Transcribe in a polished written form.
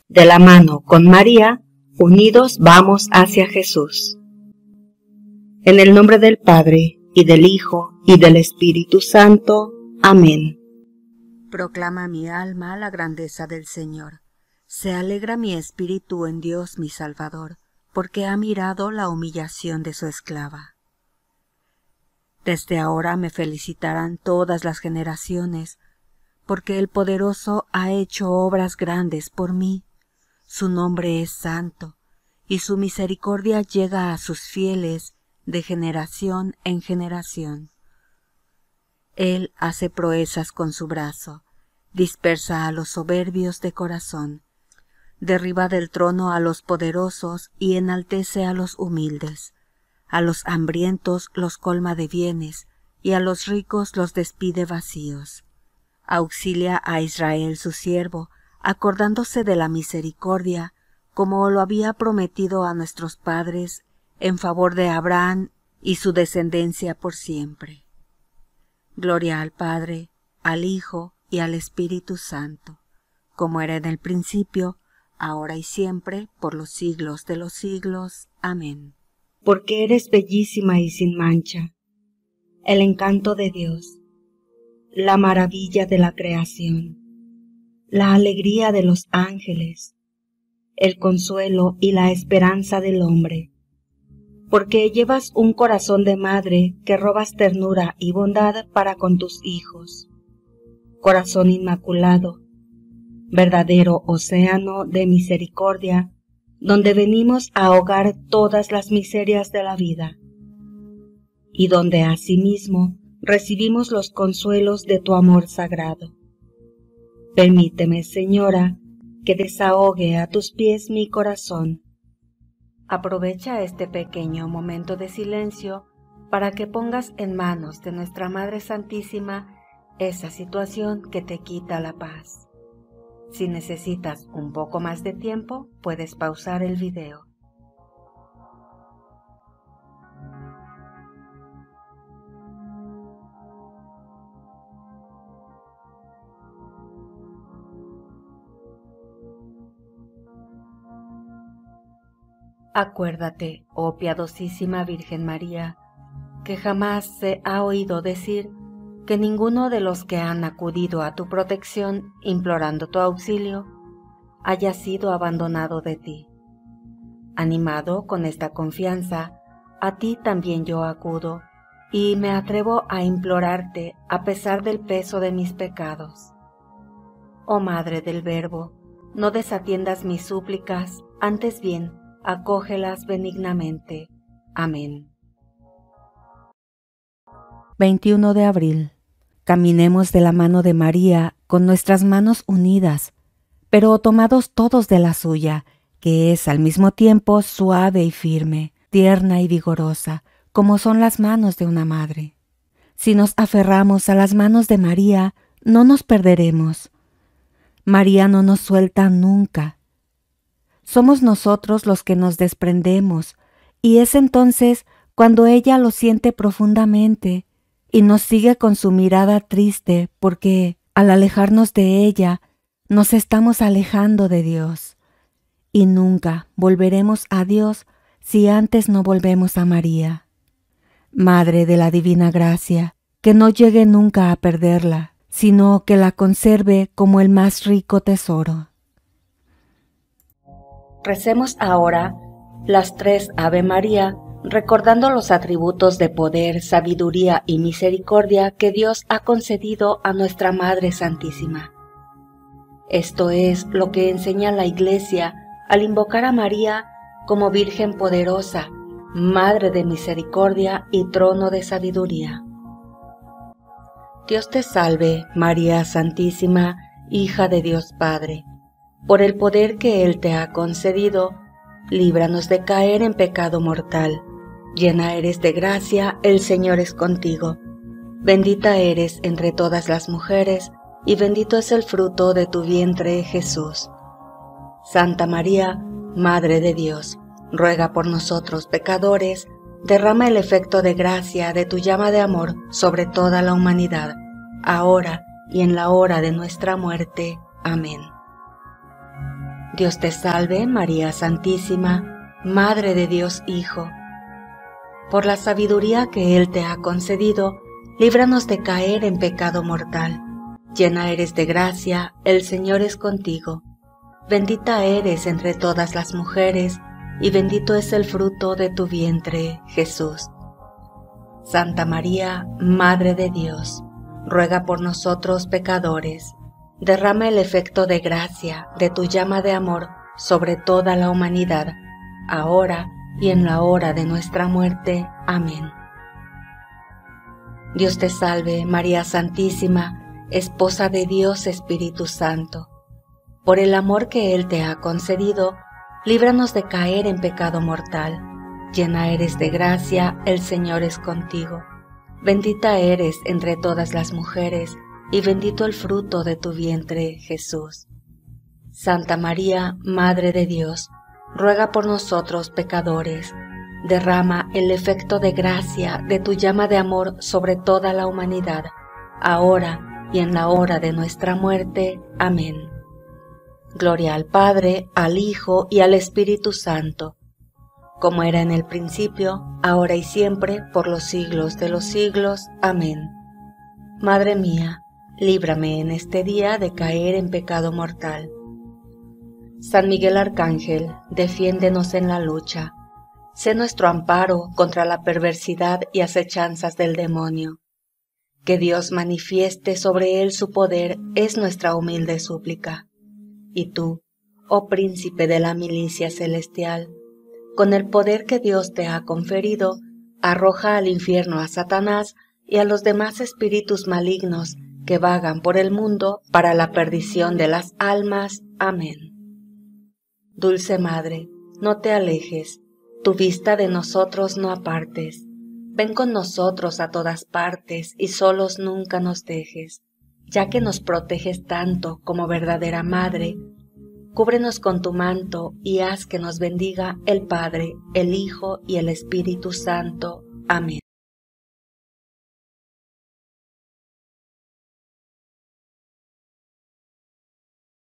De la mano con María, unidos vamos hacia Jesús. En el nombre del Padre, y del Hijo, y del Espíritu Santo. Amén. Proclama mi alma la grandeza del Señor. Se alegra mi espíritu en Dios mi Salvador, porque ha mirado la humillación de su esclava. Desde ahora me felicitarán todas las generaciones, porque el Poderoso ha hecho obras grandes por mí. Su nombre es santo, y su misericordia llega a sus fieles de generación en generación. Él hace proezas con su brazo, dispersa a los soberbios de corazón, derriba del trono a los poderosos y enaltece a los humildes. A los hambrientos los colma de bienes, y a los ricos los despide vacíos. Auxilia a Israel su siervo, acordándose de la misericordia, como lo había prometido a nuestros padres, en favor de Abraham y su descendencia por siempre. Gloria al Padre, al Hijo y al Espíritu Santo, como era en el principio, ahora y siempre, por los siglos de los siglos. Amén. Porque eres bellísima y sin mancha, el encanto de Dios, la maravilla de la creación, la alegría de los ángeles, el consuelo y la esperanza del hombre. Porque llevas un corazón de madre que robas ternura y bondad para con tus hijos. Corazón inmaculado, verdadero océano de misericordia, donde venimos a ahogar todas las miserias de la vida, y donde asimismo recibimos los consuelos de tu amor sagrado. Permíteme, Señora, que desahogue a tus pies mi corazón. Aprovecha este pequeño momento de silencio para que pongas en manos de nuestra Madre Santísima esa situación que te quita la paz. Si necesitas un poco más de tiempo, puedes pausar el video. Acuérdate, oh piadosísima Virgen María, que jamás se ha oído decir que ninguno de los que han acudido a tu protección implorando tu auxilio haya sido abandonado de ti. Animado con esta confianza, a ti también yo acudo y me atrevo a implorarte a pesar del peso de mis pecados. Oh Madre del Verbo, no desatiendas mis súplicas, antes bien, acógelas benignamente. Amén. 21 de abril. Caminemos de la mano de María con nuestras manos unidas, pero tomados todos de la suya, que es al mismo tiempo suave y firme, tierna y vigorosa, como son las manos de una madre. Si nos aferramos a las manos de María, no nos perderemos. María no nos suelta nunca. Somos nosotros los que nos desprendemos, y es entonces cuando ella lo siente profundamente, y nos sigue con su mirada triste porque, al alejarnos de ella, nos estamos alejando de Dios. Y nunca volveremos a Dios si antes no volvemos a María. Madre de la Divina Gracia, que no llegue nunca a perderla, sino que la conserve como el más rico tesoro. Recemos ahora las 3 Ave María, recordando los atributos de poder, sabiduría y misericordia que Dios ha concedido a nuestra Madre Santísima. Esto es lo que enseña la Iglesia al invocar a María como Virgen poderosa, Madre de misericordia y trono de sabiduría. Dios te salve, María Santísima, hija de Dios Padre. Por el poder que Él te ha concedido, líbranos de caer en pecado mortal. Llena eres de gracia, el Señor es contigo. Bendita eres entre todas las mujeres, y bendito es el fruto de tu vientre, Jesús. Santa María, Madre de Dios, ruega por nosotros pecadores, derrama el efecto de gracia de tu llama de amor sobre toda la humanidad, ahora y en la hora de nuestra muerte. Amén. Dios te salve, María Santísima, Madre de Dios Hijo. Por la sabiduría que Él te ha concedido, líbranos de caer en pecado mortal. Llena eres de gracia, el Señor es contigo. Bendita eres entre todas las mujeres, y bendito es el fruto de tu vientre, Jesús. Santa María, Madre de Dios, ruega por nosotros pecadores. Derrama el efecto de gracia de tu llama de amor sobre toda la humanidad, ahora y en la hora de nuestra muerte. Amén. Dios te salve, María Santísima, Esposa de Dios Espíritu Santo. Por el amor que Él te ha concedido, líbranos de caer en pecado mortal. Llena eres de gracia, el Señor es contigo. Bendita eres entre todas las mujeres, y bendito el fruto de tu vientre, Jesús. Santa María, Madre de Dios, ruega por nosotros pecadores. Derrama el efecto de gracia de tu llama de amor sobre toda la humanidad, ahora y en la hora de nuestra muerte. Amén. Gloria al Padre, al Hijo y al Espíritu Santo, como era en el principio, ahora y siempre, por los siglos de los siglos. Amén. Madre mía, líbrame en este día de caer en pecado mortal. San Miguel Arcángel, defiéndenos en la lucha. Sé nuestro amparo contra la perversidad y acechanzas del demonio. Que Dios manifieste sobre él su poder es nuestra humilde súplica. Y tú, oh príncipe de la milicia celestial, con el poder que Dios te ha conferido, arroja al infierno a Satanás y a los demás espíritus malignos que vagan por el mundo para la perdición de las almas. Amén. Dulce Madre, no te alejes, tu vista de nosotros no apartes. Ven con nosotros a todas partes y solos nunca nos dejes. Ya que nos proteges tanto como verdadera Madre, cúbrenos con tu manto y haz que nos bendiga el Padre, el Hijo y el Espíritu Santo. Amén.